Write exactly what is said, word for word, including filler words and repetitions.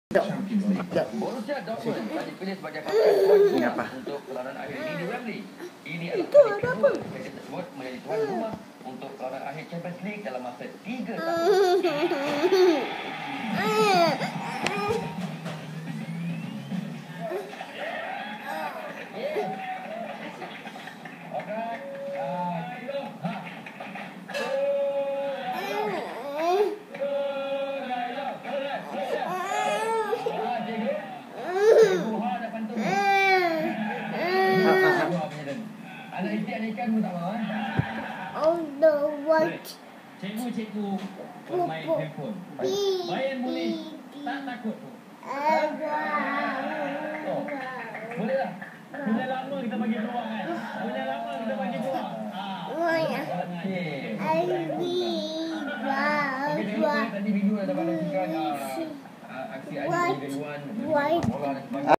Borussia Dortmund telah dipilih sebagai pasukan tuan rumah untuk perlawanan akhir ini di Wembley. Ini adalah kali kedua kedai tersebut menjadi tuan rumah untuk perlawanan akhir Champions League dalam masa tiga tahun. Anak isteri anak ikan pun tak mahu kan? Oh the what? Cikgu-cikgu bermain handphone. Main boleh, tak takut tu. Oh, boleh tak? Boleh lama kita bagi peluang kan? Boleh lama kita bagi peluang. Ah. Okey. Tadi video dah dapat kongsikan aksi Aziz Iwan, orang dan sebagainya.